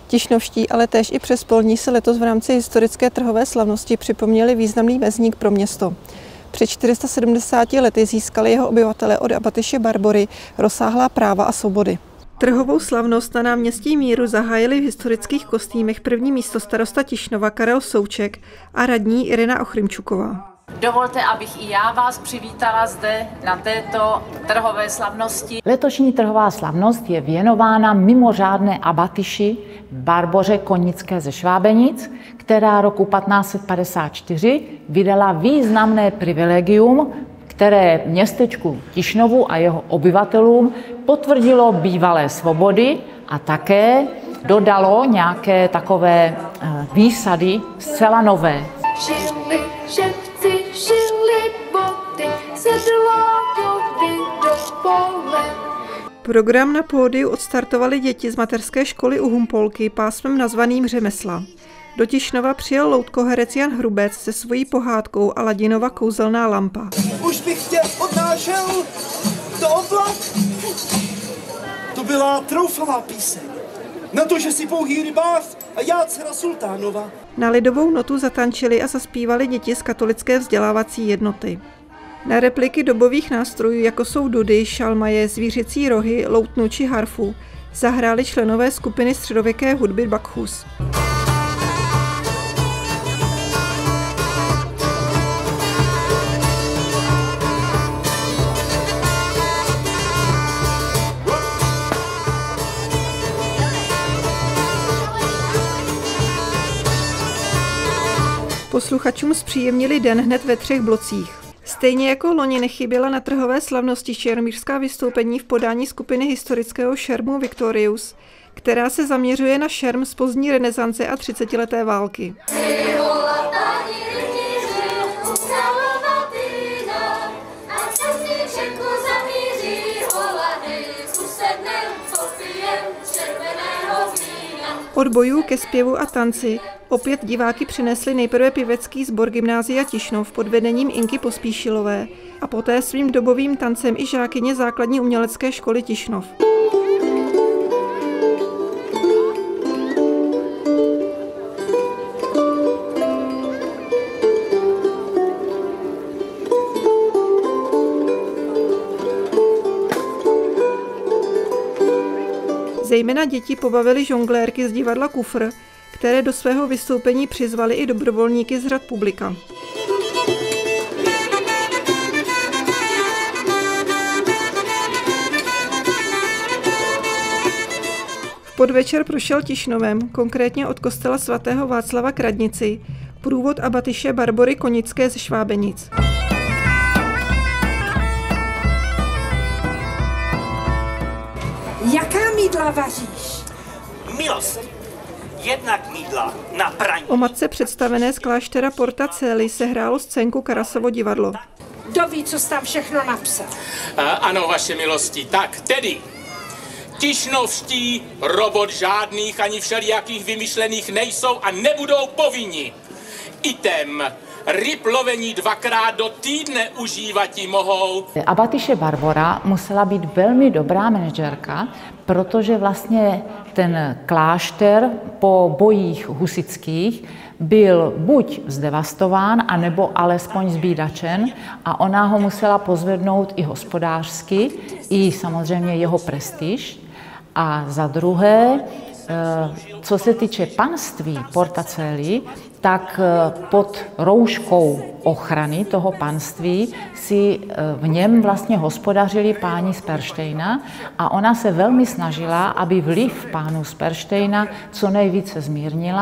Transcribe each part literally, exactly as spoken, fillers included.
Tišnovští, ale též i přespolní se letos v rámci historické trhové slavnosti připomněli významný mezník pro město. Před čtyři sta sedmdesáti lety získali jeho obyvatelé od abatyše Barbory rozsáhlá práva a svobody. Trhovou slavnost na náměstí Míru zahájili v historických kostýmech první místostarosta Tišnova Karel Souček a radní Irena Ochrymčuková. Dovolte, abych i já vás přivítala zde na této trhové slavnosti. Letošní trhová slavnost je věnována mimořádné abatyši Barboře Konické ze Švábenic, která roku patnáct set padesát čtyři vydala významné privilegium, které městečku Tišnovu a jeho obyvatelům potvrdilo bývalé svobody a také dodalo nějaké takové výsady zcela nové. Žili ševci, žili boty, sedla vody do pole. Program na pódiu odstartovali děti z mateřské školy u Humpolky pásmem nazvaným Řemesla. Do Tišnova přijel loutkoherec Jan Hrubec se svojí pohádkou Aladinova kouzelná lampa. Už bych tě odnášel do oblak. To byla troufalá píseň. Na to, že jsi pouhý rybář a já dcera sultánova. Na lidovou notu zatančili a zaspívali děti z katolické vzdělávací jednoty. Na repliky dobových nástrojů, jako jsou dudy, šalmaje, zvířecí rohy, loutnu či harfu, zahráli členové skupiny středověké hudby Bakchus. Posluchačům zpříjemnili den hned ve třech blocích. Stejně jako loni nechyběla na trhové slavnosti šermířská vystoupení v podání skupiny historického šermu Victorious, která se zaměřuje na šerm z pozdní renesance a třicetileté války. Od bojů ke zpěvu a tanci opět diváky přinesli nejprve pěvecký sbor Gymnázia Tišnov pod vedením Inky Pospíšilové a poté svým dobovým tancem i žákyně základní umělecké školy Tišnov. Zejména děti pobavily žonglérky z divadla Kufr, které do svého vystoupení přizvali i dobrovolníky z řad publika. V podvečer prošel Tišnovem, konkrétně od kostela svatého Václava k radnici, průvod abatyše Barbory Konické ze Švábenic. Jaká mýdla vaříš? Milost. Jednak mýdla na praní. O matce představené z kláštera Porta Coeli se hrálo scénku Karasovo divadlo. Kdo ví, co jsi tam všechno napsal? A, ano, vaše milosti. Tak tedy, tišnovští robot žádných ani všelijakých vymyšlených nejsou a nebudou povinni. Item, ryb lovení dvakrát do týdne užívati mohou. Abatyše Barbora musela být velmi dobrá manažerka, protože vlastně ten klášter po bojích husických byl buď zdevastován, anebo alespoň zbídačen a ona ho musela pozvednout i hospodářsky, i samozřejmě jeho prestiž. A za druhé, co se týče panství Porta Coeli, tak pod rouškou ochrany toho panství si v něm vlastně hospodařili páni z Perštejna a ona se velmi snažila, aby vliv pánů z Perštejna co nejvíce zmírnila.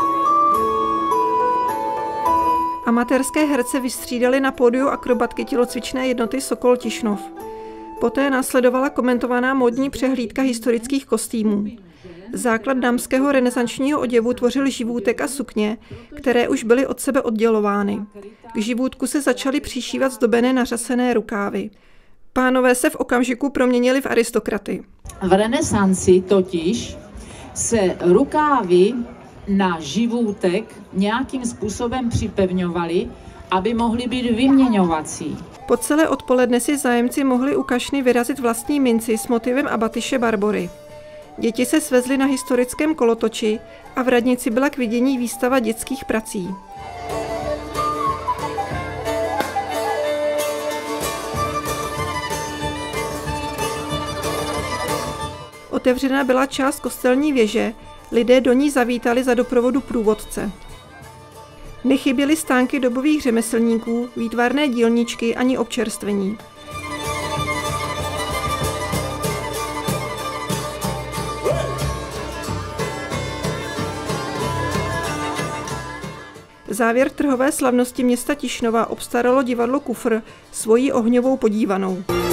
Amatérské herce vystřídali na pódiu akrobatky tělocvičné jednoty Sokol Tišnov. Poté následovala komentovaná módní přehlídka historických kostýmů. Základ dámského renesančního oděvu tvořil živůtek a sukně, které už byly od sebe oddělovány. K živůtku se začaly přišívat zdobené nařasené rukávy. Pánové se v okamžiku proměnili v aristokraty. V renesanci totiž se rukávy na živůtek nějakým způsobem připevňovaly, aby mohly být vyměňovací. Po celé odpoledne si zájemci mohli u kašny vyrazit vlastní minci s motivem abatyše Barbory. Děti se svezly na historickém kolotoči a v radnici byla k vidění výstava dětských prací. Otevřena byla část kostelní věže, lidé do ní zavítali za doprovodu průvodce. Nechyběly stánky dobových řemeslníků, výtvarné dílničky ani občerstvení. Závěr trhové slavnosti města Tišnova obstaralo divadlo Kufr svojí ohňovou podívanou.